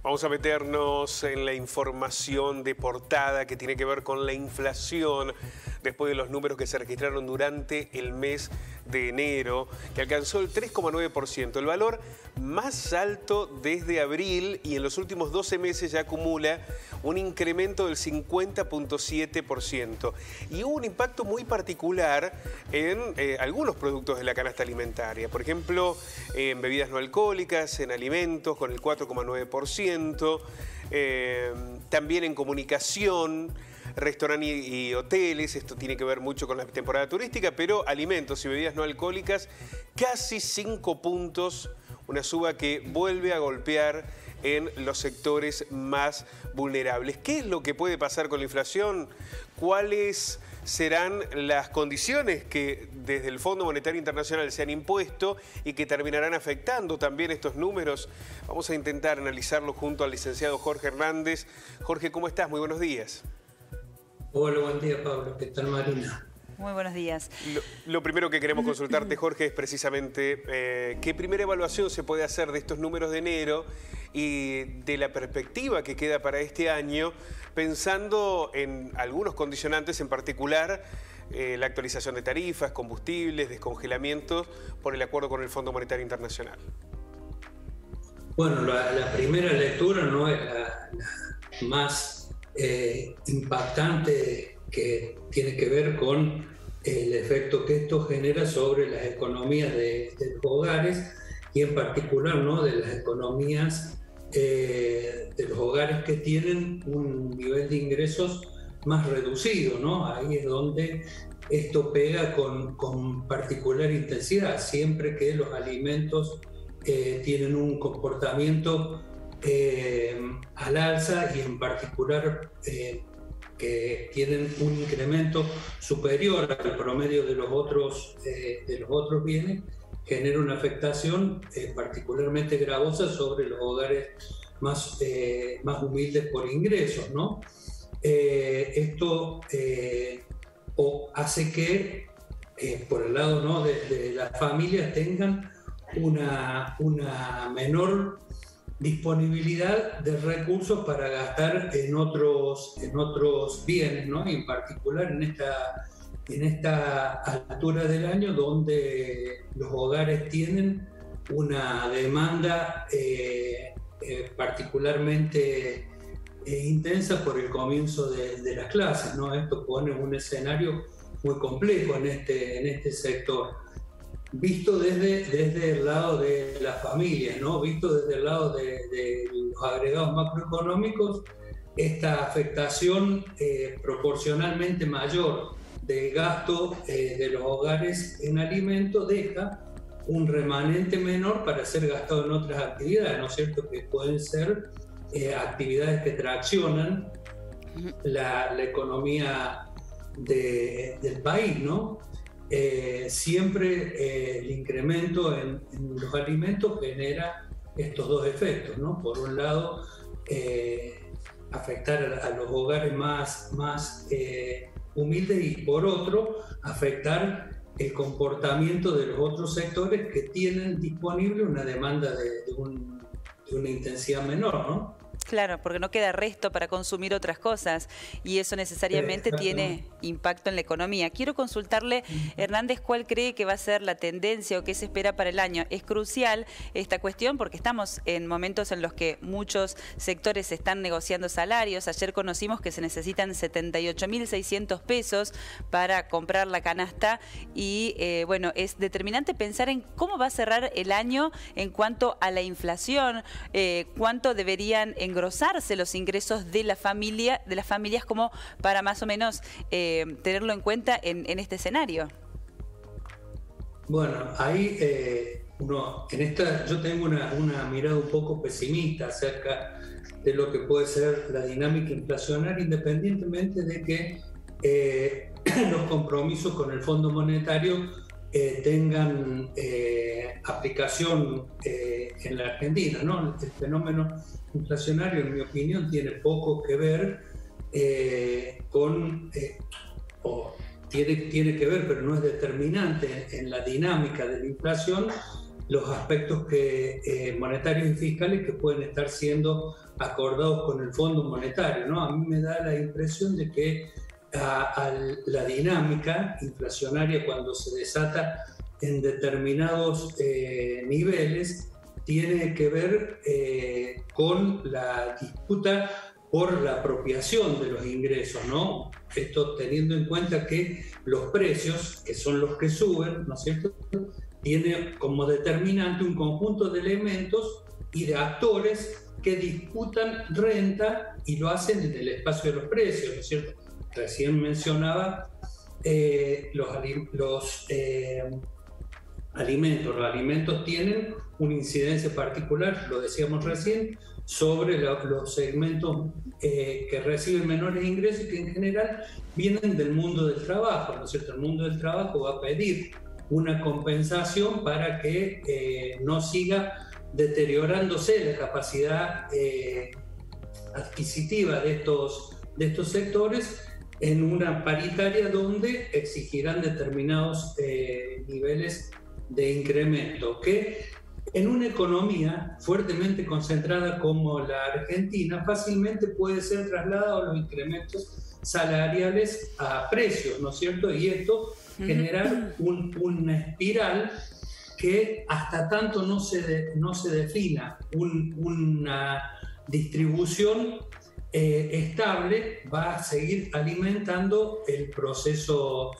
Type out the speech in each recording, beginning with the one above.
Vamos a meternos en la información de portada que tiene que ver con la inflación después de los números que se registraron durante el mes de enero, que alcanzó el 3,9%, el valor más alto desde abril, y en los últimos 12 meses ya acumula un incremento del 50,7%. Y hubo un impacto muy particular en algunos productos de la canasta alimentaria, por ejemplo, en bebidas no alcohólicas, en alimentos con el 4,9%, también en comunicación, restaurantes y hoteles. Esto tiene que ver mucho con la temporada turística, pero alimentos y bebidas no alcohólicas, casi 5 puntos, una suba que vuelve a golpear en los sectores más vulnerables. ¿Qué es lo que puede pasar con la inflación? ¿Cuáles serán las condiciones que desde el Fondo Monetario Internacional se han impuesto y que terminarán afectando también estos números? Vamos a intentar analizarlo junto al licenciado Jorge Hernández. Jorge, ¿cómo estás? Muy buenos días. Hola, buen día, Pablo. ¿Qué tal, Marina? Muy buenos días. Lo primero que queremos consultarte, Jorge, es precisamente qué primera evaluación se puede hacer de estos números de enero y de la perspectiva que queda para este año, pensando en algunos condicionantes, en particular la actualización de tarifas, combustibles, descongelamientos por el acuerdo con el Fondo Monetario Internacional. Bueno, la primera lectura no es la más impactante, que tiene que ver con el efecto que esto genera sobre las economías de los hogares y en particular, ¿no?, de las economías de los hogares que tienen un nivel de ingresos más reducido, ¿no? Ahí es donde esto pega con particular intensidad, siempre que los alimentos tienen un comportamiento al alza y en particular que tienen un incremento superior al promedio de los otros bienes, genera una afectación particularmente gravosa sobre los hogares más humildes por ingresos, ¿no? Esto hace que por el lado, ¿no?, de las familias tengan una menor disponibilidad de recursos para gastar en otros bienes, ¿no? Y en particular en esta altura del año, donde los hogares tienen una demanda particularmente intensa por el comienzo de las clases, ¿no? Esto pone un escenario muy complejo en este sector. Visto desde el lado de las familias, ¿no? Visto desde el lado de los agregados macroeconómicos, esta afectación proporcionalmente mayor del gasto de los hogares en alimentos deja un remanente menor para ser gastado en otras actividades, ¿no es cierto?, que pueden ser actividades que traccionan la economía del país, ¿no? Siempre el incremento en los alimentos genera estos dos efectos, ¿no? Por un lado, afectar a los hogares más humildes y por otro, afectar el comportamiento de los otros sectores que tienen disponible una demanda de una intensidad menor, ¿no? Claro, porque no queda resto para consumir otras cosas y eso necesariamente tiene impacto en la economía. Quiero consultarle, Hernández, ¿cuál cree que va a ser la tendencia o qué se espera para el año? Es crucial esta cuestión porque estamos en momentos en los que muchos sectores están negociando salarios. Ayer conocimos que se necesitan 78.600 pesos para comprar la canasta y bueno, es determinante pensar en cómo va a cerrar el año en cuanto a la inflación, cuánto deberían engrosarse los ingresos de las familias como para más o menos tenerlo en cuenta en este escenario. Bueno, ahí yo tengo una mirada un poco pesimista acerca de lo que puede ser la dinámica inflacionaria, independientemente de que los compromisos con el Fondo Monetario tengan aplicación en la Argentina, ¿no? El fenómeno inflacionario, en mi opinión, tiene poco que ver tiene que ver, pero no es determinante en la dinámica de la inflación, los aspectos monetarios y fiscales que pueden estar siendo acordados con el Fondo Monetario, ¿no? A mí me da la impresión de que la dinámica inflacionaria, cuando se desata en determinados niveles, tiene que ver con la disputa por la apropiación de los ingresos, ¿no? Esto teniendo en cuenta que los precios, que son los que suben, ¿no es cierto?, tiene como determinante un conjunto de elementos y de actores que disputan renta y lo hacen en el espacio de los precios, ¿no es cierto? Recién mencionaba los alimentos. Los alimentos tienen una incidencia particular, lo decíamos recién, sobre los segmentos que reciben menores ingresos y que en general vienen del mundo del trabajo, ¿no es cierto? El mundo del trabajo va a pedir una compensación para que no siga deteriorándose la capacidad adquisitiva de estos sectores en una paritaria donde exigirán determinados niveles de incremento, que en una economía fuertemente concentrada como la Argentina fácilmente puede ser trasladado los incrementos salariales a precios, ¿no es cierto? Y esto generar una espiral que hasta tanto no se defina una distribución estable, va a seguir alimentando el proceso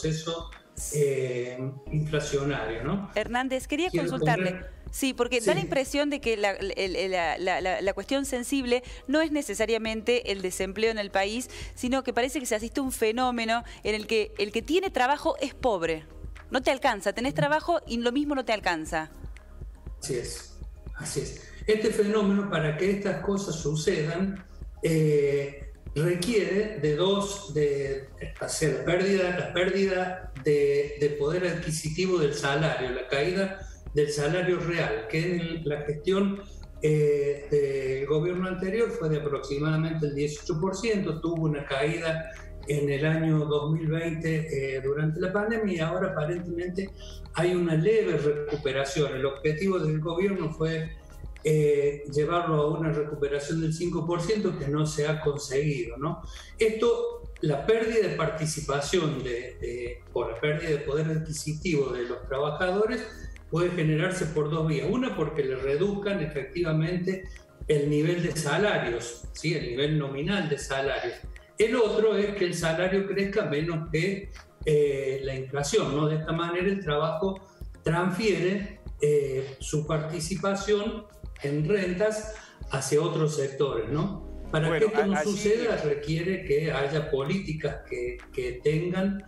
inflacionario, ¿no? Hernández, quería consultarle. Sí, porque da la impresión de que la cuestión sensible no es necesariamente el desempleo en el país, sino que parece que se asiste a un fenómeno en el que tiene trabajo es pobre. No te alcanza, tenés trabajo y lo mismo no te alcanza. Así es, así es. Este fenómeno, para que estas cosas sucedan, requiere la pérdida de poder adquisitivo del salario, la caída del salario real, que en la gestión del gobierno anterior fue de aproximadamente el 18%, tuvo una caída en el año 2020 durante la pandemia y ahora aparentemente hay una leve recuperación. El objetivo del gobierno fue llevarlo a una recuperación del 5% que no se ha conseguido, ¿no? Esto, la pérdida de participación por la pérdida de poder adquisitivo de los trabajadores puede generarse por dos vías. Una, porque le reduzcan efectivamente el nivel de salarios, ¿sí? El nivel nominal de salarios. El otro es que el salario crezca menos que la inflación, ¿no? De esta manera el trabajo transfiere su participación en rentas hacia otros sectores, ¿no? Para que esto no suceda requiere que haya políticas que tengan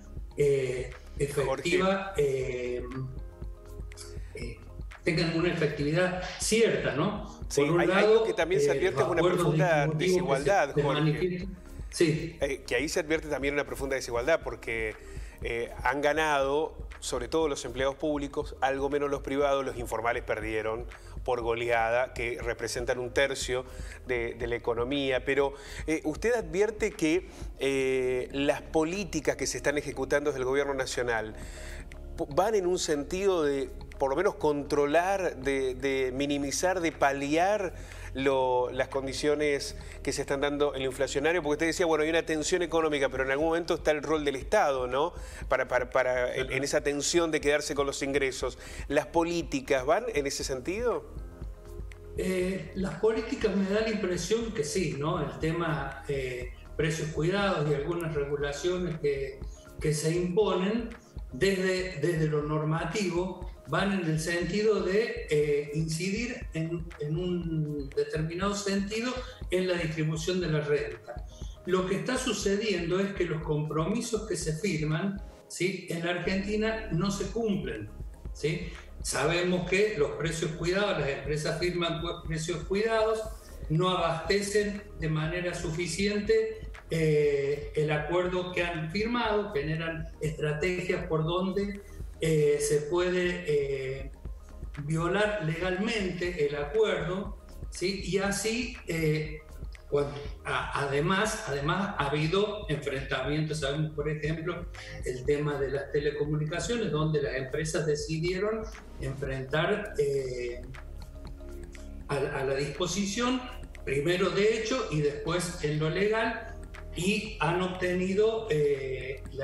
tengan una efectividad cierta, ¿no? Sí, por un lado, algo que también se advierte es una profunda desigualdad, Jorge. Sí. Que ahí se advierte también una profunda desigualdad porque han ganado, sobre todo los empleados públicos, algo menos los privados, los informales perdieron por goleada, que representan un tercio de la economía. Pero usted advierte que las políticas que se están ejecutando desde el gobierno nacional van en un sentido de, por lo menos, controlar, de minimizar, de paliar las condiciones que se están dando en lo inflacionario, porque usted decía, bueno, hay una tensión económica, pero en algún momento está el rol del Estado, ¿no? En esa tensión de quedarse con los ingresos. ¿Las políticas van en ese sentido? Las políticas me da la impresión que sí, ¿no? El tema precios cuidados y algunas regulaciones que se imponen desde lo normativo van en el sentido de incidir en un determinado sentido en la distribución de la renta. Lo que está sucediendo es que los compromisos que se firman, ¿sí?, en la Argentina no se cumplen, ¿sí? Sabemos que los precios cuidados, las empresas firman precios cuidados, no abastecen de manera suficiente el acuerdo que han firmado, generan estrategias por donde se puede violar legalmente el acuerdo, ¿sí? Y así Además ha habido enfrentamientos, sabemos por ejemplo el tema de las telecomunicaciones, donde las empresas decidieron enfrentar a la disposición, primero de hecho y después en lo legal, y han obtenido el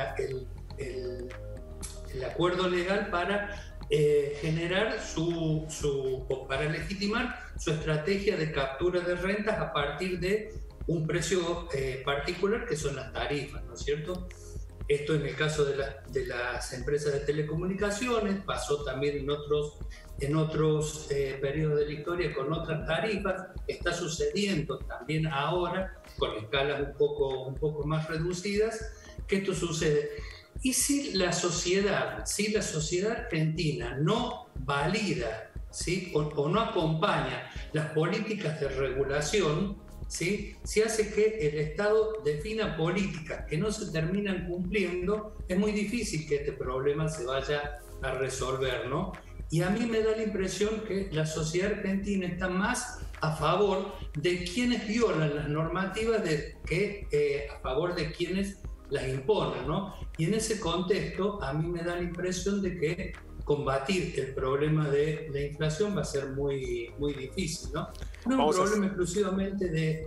acuerdo legal para generar o para legitimar su estrategia de captura de rentas a partir de un precio particular, que son las tarifas, ¿no es cierto? Esto en el caso de las empresas de telecomunicaciones, pasó también en otros periodos de la historia con otras tarifas, está sucediendo también ahora con escalas un poco más reducidas, que esto sucede. Y si la sociedad argentina no valida, ¿sí? o no acompaña las políticas de regulación, ¿sí? Si hace que el Estado defina políticas que no se terminan cumpliendo, es muy difícil que este problema se vaya a resolver, ¿no? Y a mí me da la impresión que la sociedad argentina está más a favor de quienes violan las normativas que a favor de quienes las imponen, ¿no? Y en ese contexto a mí me da la impresión de que combatir el problema de la inflación va a ser muy difícil, ¿no? No es un problema exclusivamente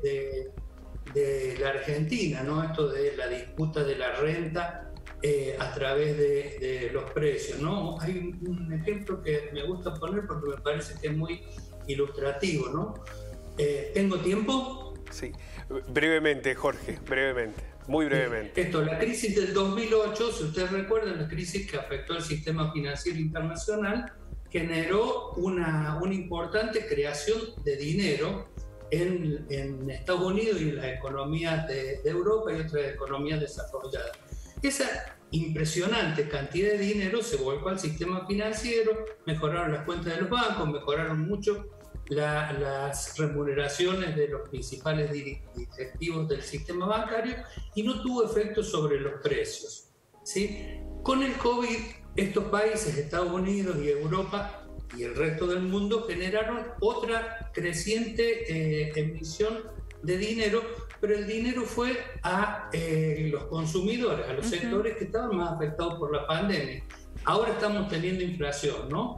de la Argentina, ¿no? Esto de la disputa de la renta a través de los precios, ¿no? Hay un ejemplo que me gusta poner porque me parece que es muy ilustrativo, ¿no? ¿Tengo tiempo? Sí, brevemente, Jorge, brevemente. Muy brevemente. La crisis del 2008, si ustedes recuerdan, la crisis que afectó al sistema financiero internacional, generó una importante creación de dinero en Estados Unidos y en las economías de Europa y otras economías desarrolladas. Esa impresionante cantidad de dinero se volcó al sistema financiero, mejoraron las cuentas de los bancos, mejoraron mucho las remuneraciones de los principales directivos del sistema bancario y no tuvo efecto sobre los precios, ¿sí? Con el COVID, estos países, Estados Unidos y Europa y el resto del mundo, generaron otra creciente emisión de dinero, pero el dinero fue a los consumidores, a los sectores que estaban más afectados por la pandemia. Ahora estamos teniendo inflación, ¿no?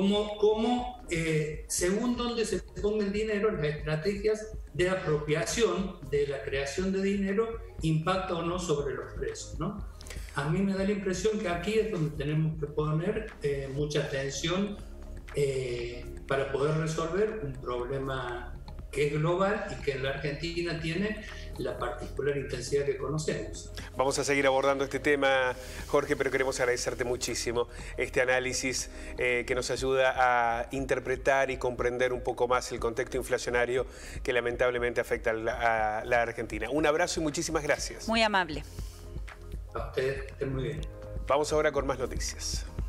Según donde se ponga el dinero, las estrategias de apropiación de la creación de dinero impactan o no sobre los precios, ¿no? A mí me da la impresión que aquí es donde tenemos que poner mucha atención para poder resolver un problema que es global y que en la Argentina tiene la particular intensidad que conocemos. Vamos a seguir abordando este tema, Jorge, pero queremos agradecerte muchísimo este análisis que nos ayuda a interpretar y comprender un poco más el contexto inflacionario que lamentablemente afecta a la Argentina. Un abrazo y muchísimas gracias. Muy amable. A ustedes, que estén muy bien. Vamos ahora con más noticias.